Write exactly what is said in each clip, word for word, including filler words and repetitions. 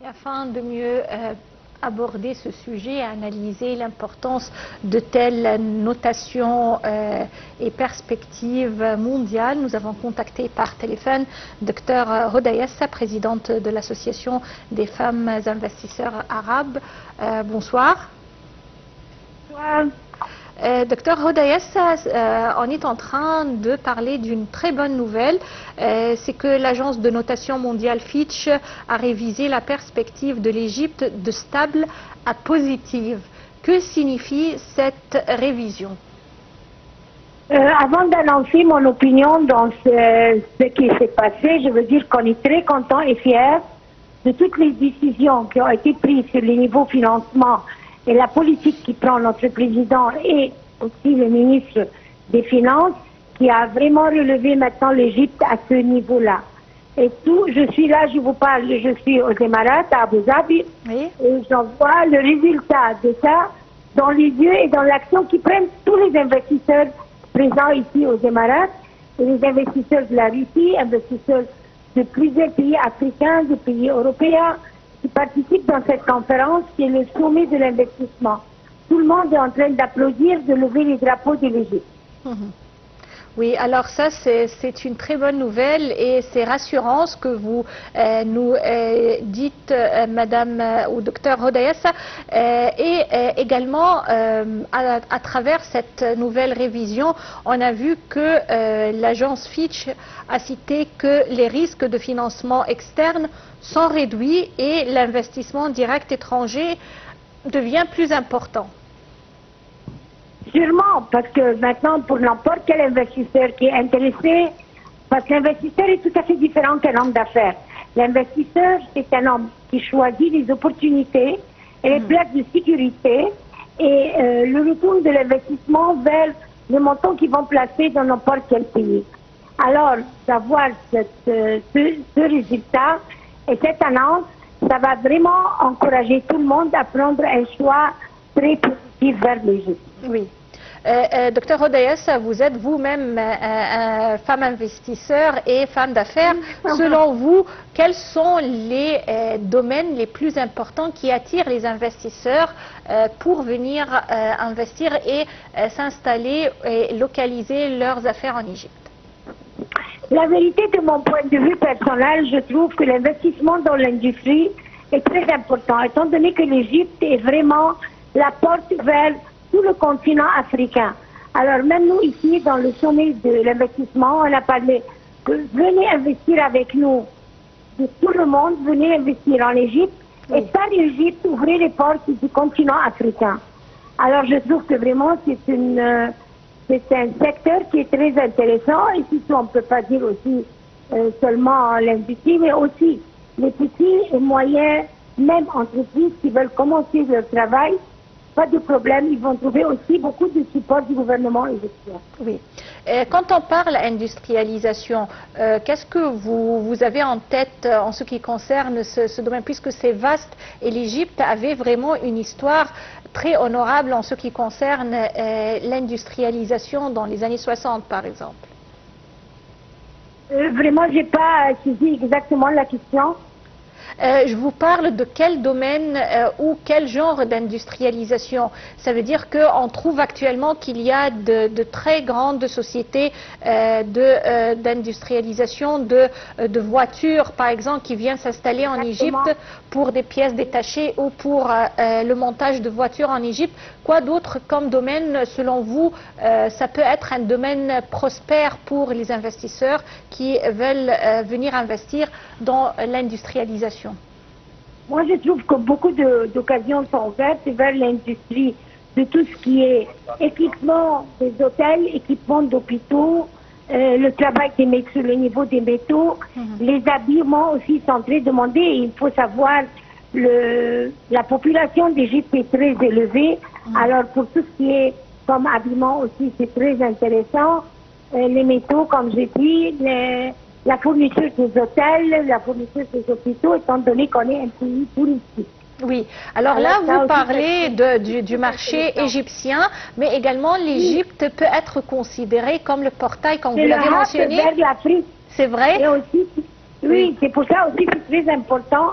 Afin de mieux euh, aborder ce sujet et analyser l'importance de telles notations euh, et perspectives mondiales, nous avons contacté par téléphone Dr Hoda Yassa, présidente de l'Association des femmes investisseurs arabes. Euh, bonsoir. Bonsoir. Euh, Docteur Hoda Yassa, euh, on est en train de parler d'une très bonne nouvelle, euh, c'est que l'agence de notation mondiale Fitch a révisé la perspective de l'Égypte de stable à positive. Que signifie cette révision? Euh, avant d'annoncer mon opinion dans ce, ce qui s'est passé, je veux dire qu'on est très content et fiers de toutes les décisions qui ont été prises sur les niveaux financement et la politique qui prend notre président et aussi le ministre des Finances, qui a vraiment relevé maintenant l'Égypte à ce niveau-là. Et tout, je suis là, je vous parle, je suis aux Émirats, à Abu Dhabi, oui. Et j'en vois le résultat de ça dans les yeux et dans l'action qui prennent tous les investisseurs présents ici aux Émirats, et les investisseurs de la Russie, investisseurs de plusieurs pays africains, de pays européens, qui participent dans cette conférence qui est le sommet de l'investissement. Tout le monde est en train d'applaudir, de lever les drapeaux de l'Égypte. Mmh. Oui, alors ça c'est une très bonne nouvelle et c'est rassurant ce que vous euh, nous euh, dites, euh, Madame euh, ou Docteur Hoda Yassa, euh, et euh, également euh, à, à travers cette nouvelle révision, on a vu que euh, l'agence Fitch a cité que les risques de financement externe sont réduits et l'investissement direct étranger devient plus important. Sûrement, parce que maintenant, pour n'importe quel investisseur qui est intéressé, parce que l'investisseur est tout à fait différent qu'un homme d'affaires. L'investisseur, c'est un homme qui choisit les opportunités et les places de sécurité et euh, le retour de l'investissement vers les montants qu'ils vont placer dans n'importe quel pays. Alors, d'avoir ce, ce, ce résultat et cette annonce, ça va vraiment encourager tout le monde à prendre un choix très positif vers l'Égypte. Oui. Euh, euh, Docteur Hoda Yassa, vous êtes vous-même euh, euh, femme investisseur et femme d'affaires. Selon vous, quels sont les euh, domaines les plus importants qui attirent les investisseurs euh, pour venir euh, investir et euh, s'installer et localiser leurs affaires en Égypte? La vérité, de mon point de vue personnel, je trouve que l'investissement dans l'industrie est très important, étant donné que l'Égypte est vraiment la porte vers tout le continent africain. Alors même nous ici, dans le sommet de l'investissement, on a parlé que venez investir avec nous, de tout le monde, venez investir en Égypte, oui. Et par l'Égypte, ouvrez les portes du continent africain. Alors je trouve que vraiment c'est une... C'est un secteur qui est très intéressant et surtout on ne peut pas dire aussi euh, seulement l'industrie, mais aussi les petits et moyens, même entreprises qui veulent commencer leur travail, pas de problème, ils vont trouver aussi beaucoup de support du gouvernement égyptien. Oui. Et quand on parle industrialisation, euh, qu'est-ce que vous, vous avez en tête euh, en ce qui concerne ce, ce domaine, puisque c'est vaste et l'Égypte avait vraiment une histoire très honorable en ce qui concerne euh, l'industrialisation dans les années soixante, par exemple? euh, Vraiment, je n'ai pas saisi exactement la question. Euh, je vous parle de quel domaine euh, ou quel genre d'industrialisation. Ça veut dire qu'on trouve actuellement qu'il y a de, de très grandes sociétés euh, d'industrialisation de, euh, de, de voitures, par exemple, qui viennent s'installer en Égypte pour des pièces détachées ou pour euh, le montage de voitures en Égypte. Quoi d'autre comme domaine, selon vous, euh, ça peut être un domaine prospère pour les investisseurs qui veulent euh, venir investir dans l'industrialisation? Moi, je trouve que beaucoup d'occasions sont ouvertes vers l'industrie de tout ce qui est équipement des hôtels, équipement d'hôpitaux, euh, le travail des métaux, sur le niveau des métaux, mmh. Les habillements aussi sont très demandés. Et il faut savoir, le, la population d'Égypte est très élevée. Mmh. Alors, pour tout ce qui est comme habillement aussi, c'est très intéressant. Euh, les métaux, comme j'ai dit, les... la fourniture des hôtels, la fourniture des hôpitaux, étant donné qu'on est un pays touristique. Oui, alors, alors là, vous parlez de, du, du marché égyptien, mais également l'Égypte oui. peut être considérée comme le portail, comme vous l'avez mentionné. Vers l'Afrique. C'est vrai. Et aussi, oui, oui. c'est pour ça aussi que c'est très important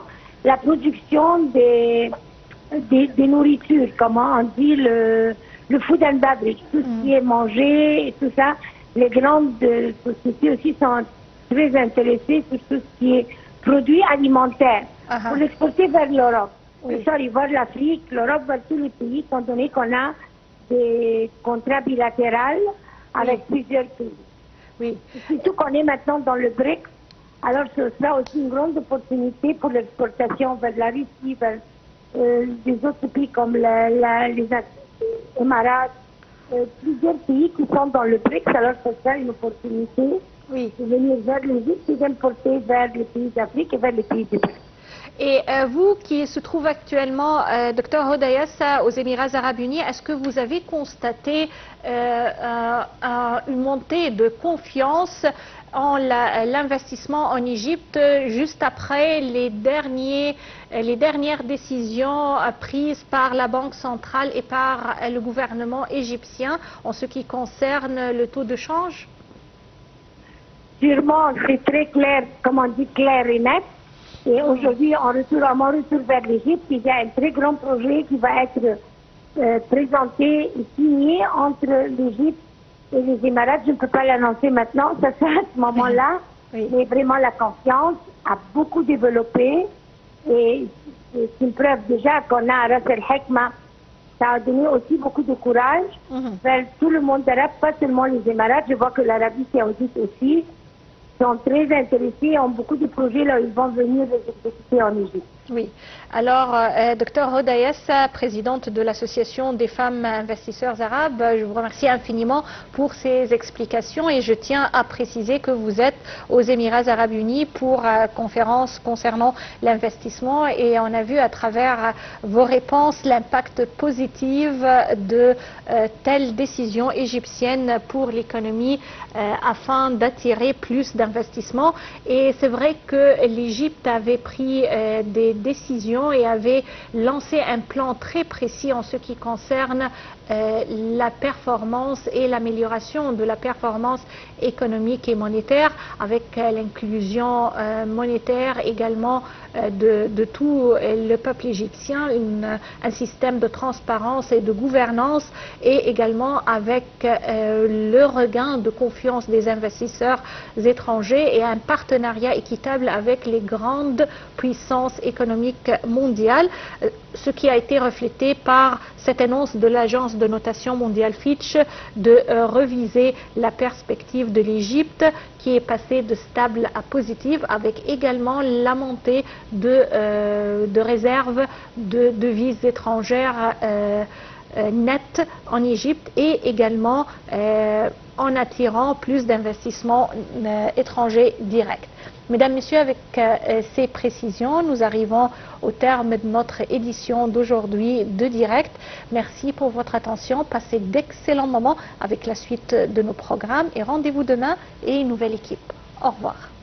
la production des, des, des nourritures, comment on dit, le, le food and beverage, tout ce qui est mangé et tout ça. Les grandes sociétés aussi sont très intéressées sur tout ce qui est produits alimentaires uh-huh. pour l'exporter vers l'Europe. Oui. Sorry, vers l'Afrique, l'Europe, vers tous les pays, étant donné qu'on a des contrats bilatéraux avec oui. plusieurs pays. Oui. Surtout qu'on est maintenant dans le B R I C S, alors ce sera aussi une grande opportunité pour l'exportation vers la Russie, vers euh, des autres pays comme la, la, les Émirats, euh, plusieurs pays qui sont dans le B R I C S, alors ce sera une opportunité oui. de venir vers l'Égypte et d'importer vers les pays d'Afrique et vers les pays du B R I C S. Et euh, vous qui se trouvez actuellement, euh, docteur Hodayassa, aux Émirats Arabes Unis, est-ce que vous avez constaté euh, euh, une montée de confiance en l'investissement en Égypte juste après les, derniers, les dernières décisions prises par la Banque centrale et par le gouvernement égyptien en ce qui concerne le taux de change? Sûrement, c'est très clair, comme on dit, clair et net. Et aujourd'hui, en retour, à mon retour vers l'Égypte, il y a un très grand projet qui va être euh, présenté et signé entre l'Égypte et les Émirats. Je ne peux pas l'annoncer maintenant, ça sera à ce moment-là. Oui. Mais vraiment, la confiance a beaucoup développé. Et c'est une preuve déjà qu'on a à Ras El Hekma. Ça a donné aussi beaucoup de courage mm-hmm. vers tout le monde arabe, pas seulement les Émirats. Je vois que l'Arabie Saoudite aussi sont très intéressés, ont beaucoup de projets là, ils vont venir les exécuter en Égypte. Oui. Alors, euh, docteur Hodayassa, présidente de l'Association des femmes investisseurs arabes, je vous remercie infiniment pour ces explications et je tiens à préciser que vous êtes aux Émirats Arabes Unis pour euh, conférence concernant l'investissement et on a vu à travers euh, vos réponses l'impact positif de euh, telles décisions égyptiennes pour l'économie euh, afin d'attirer plus d'investissements. Et c'est vrai que l'Égypte avait pris euh, des décisions et avait lancé un plan très précis en ce qui concerne euh, la performance et l'amélioration de la performance économique et monétaire avec euh, l'inclusion euh, monétaire également euh, de, de tout le peuple égyptien, une, un système de transparence et de gouvernance et également avec euh, le regain de confiance des investisseurs étrangers et un partenariat équitable avec les grandes puissances économiques mondiales, ce qui a été reflété par cette annonce de l'agence de notation mondiale Fitch de euh, reviser la perspective de l'Égypte qui est passée de stable à positive avec également la montée de, euh, de réserves de devises étrangères euh, euh, nettes en Égypte et également euh, en attirant plus d'investissements euh, étrangers directs. Mesdames, Messieurs, avec euh, ces précisions, nous arrivons au terme de notre édition d'aujourd'hui de Direct. Merci pour votre attention. Passez d'excellents moments avec la suite de nos programmes et rendez-vous demain et une nouvelle équipe. Au revoir.